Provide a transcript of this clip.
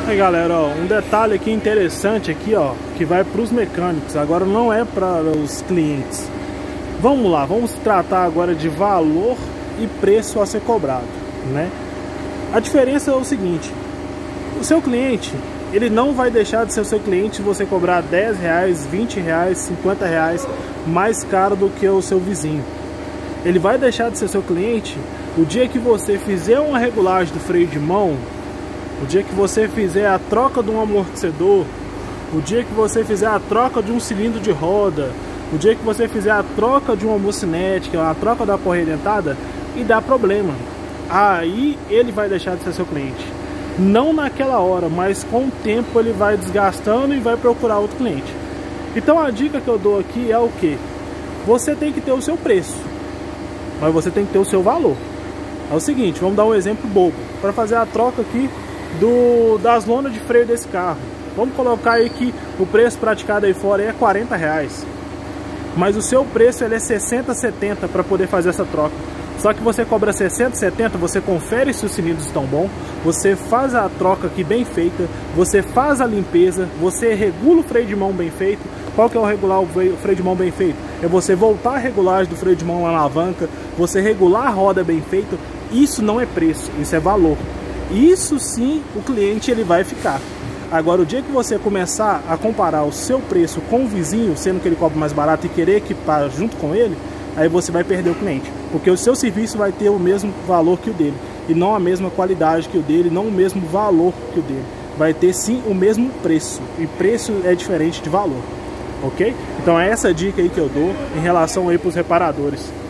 Aí galera, ó, um detalhe aqui interessante aqui, ó, que vai para os mecânicos, agora não é para os clientes. Vamos lá, vamos tratar agora de valor e preço a ser cobrado, né? A diferença é o seguinte: o seu cliente, ele não vai deixar de ser o seu cliente se você cobrar 10 reais, 20 reais, 50 reais mais caro do que o seu vizinho. Ele vai deixar de ser seu cliente o dia que você fizer uma regulagem do freio de mão, o dia que você fizer a troca de um amortecedor, o dia que você fizer a troca de um cilindro de roda, o dia que você fizer a troca de uma homocinética, a troca da correia dentada e dá problema. Aí ele vai deixar de ser seu cliente. Não naquela hora, mas com o tempo ele vai desgastando e vai procurar outro cliente. Então a dica que eu dou aqui é o que? Você tem que ter o seu preço, mas você tem que ter o seu valor. É o seguinte, vamos dar um exemplo bobo. Para fazer a troca aqui das lonas de freio desse carro, vamos colocar aí que o preço praticado aí fora é 40 reais. Mas o seu preço ele é 60, 70 para poder fazer essa troca. Só que você cobra 60, 70, você confere se os cilindros estão bons, você faz a troca aqui bem feita, você faz a limpeza, você regula o freio de mão bem feito. Qual que é o regular o freio de mão bem feito? É você voltar a regulagem do freio de mão na alavanca, você regular a roda bem feita. Isso não é preço, isso é valor. Isso sim o cliente ele vai ficar. Agora o dia que você começar a comparar o seu preço com o vizinho, sendo que ele cobra mais barato e querer equipar junto com ele, aí você vai perder o cliente, porque o seu serviço vai ter o mesmo valor que o dele, e não a mesma qualidade que o dele, não o mesmo valor que o dele. Vai ter sim o mesmo preço, e preço é diferente de valor, ok? Então é essa dica aí que eu dou em relação aí para os reparadores.